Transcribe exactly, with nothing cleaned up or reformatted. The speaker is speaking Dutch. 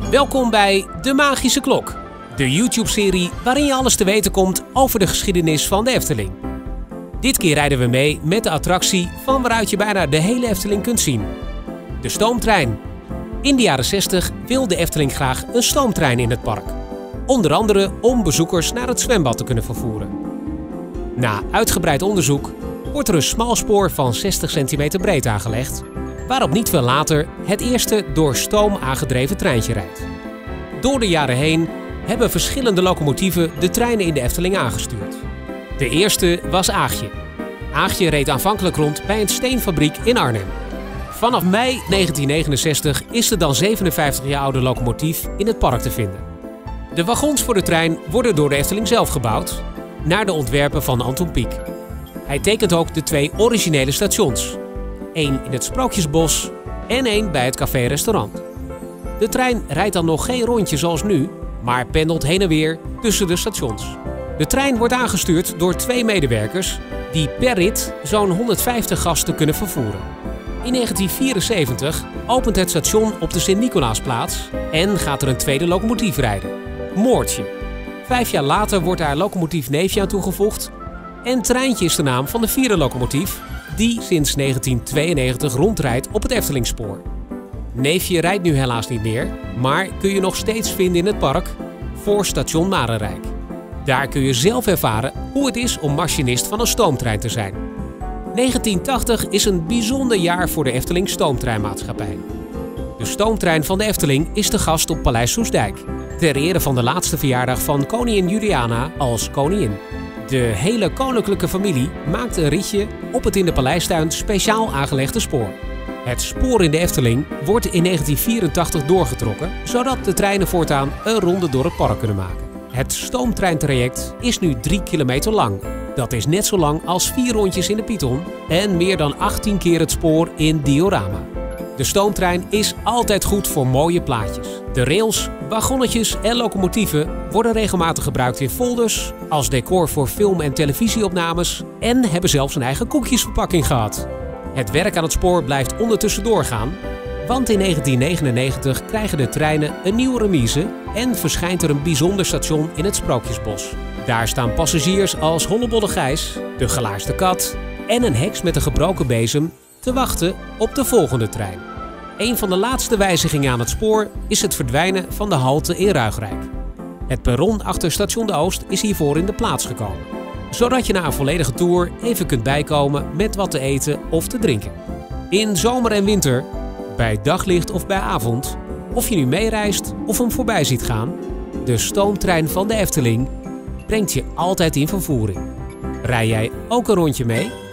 Welkom bij De Magische Klok, de YouTube-serie waarin je alles te weten komt over de geschiedenis van de Efteling. Dit keer rijden we mee met de attractie van waaruit je bijna de hele Efteling kunt zien. De stoomtrein. In de jaren zestig wil de Efteling graag een stoomtrein in het park. Onder andere om bezoekers naar het zwembad te kunnen vervoeren. Na uitgebreid onderzoek wordt er een smalspoor van zestig centimeter breed aangelegd, waarop niet veel later het eerste door stoom aangedreven treintje rijdt. Door de jaren heen hebben verschillende locomotieven de treinen in de Efteling aangestuurd. De eerste was Aagje. Aagje reed aanvankelijk rond bij een steenfabriek in Arnhem. Vanaf mei negentien negenenzestig is de dan zevenenvijftig jaar oude locomotief in het park te vinden. De wagons voor de trein worden door de Efteling zelf gebouwd, naar de ontwerpen van Anton Pieck. Hij tekent ook de twee originele stations. Eén in het Sprookjesbos en één bij het café-restaurant. De trein rijdt dan nog geen rondje zoals nu, maar pendelt heen en weer tussen de stations. De trein wordt aangestuurd door twee medewerkers die per rit zo'n honderdvijftig gasten kunnen vervoeren. In negentien vierenzeventig opent het station op de Sint-Nicolaasplaats en gaat er een tweede locomotief rijden, Moortje. Vijf jaar later wordt daar locomotief Neefje aan toegevoegd en Treintje is de naam van de vierde locomotief die sinds negentien tweeënnegentig rondrijdt op het Eftelingspoor. Neefje rijdt nu helaas niet meer, maar kun je nog steeds vinden in het park voor station Marenrijk. Daar kun je zelf ervaren hoe het is om machinist van een stoomtrein te zijn. negentien tachtig is een bijzonder jaar voor de Efteling Stoomtreinmaatschappij. De stoomtrein van de Efteling is te gast op Paleis Soestdijk, ter ere van de laatste verjaardag van koningin Juliana als koningin. De hele koninklijke familie maakt een ritje op het in de paleistuin speciaal aangelegde spoor. Het spoor in de Efteling wordt in negentien vierentachtig doorgetrokken, zodat de treinen voortaan een ronde door het park kunnen maken. Het stoomtreintraject is nu drie kilometer lang. Dat is net zo lang als vier rondjes in de Python en meer dan achttien keer het spoor in diorama. De stoomtrein is altijd goed voor mooie plaatjes. De rails, wagonnetjes en locomotieven worden regelmatig gebruikt in folders, als decor voor film- en televisieopnames en hebben zelfs een eigen koekjesverpakking gehad. Het werk aan het spoor blijft ondertussen doorgaan, want in negentien negenennegentig krijgen de treinen een nieuwe remise en verschijnt er een bijzonder station in het Sprookjesbos. Daar staan passagiers als Hollebolle Gijs, de Gelaarsde Kat en een heks met een gebroken bezem te wachten op de volgende trein. Een van de laatste wijzigingen aan het spoor is het verdwijnen van de halte in Ruigrijk. Het perron achter station De Oost is hiervoor in de plaats gekomen, zodat je na een volledige tour even kunt bijkomen met wat te eten of te drinken. In zomer en winter, bij daglicht of bij avond, of je nu meereist of hem voorbij ziet gaan, de stoomtrein van de Efteling brengt je altijd in vervoering. Rij jij ook een rondje mee?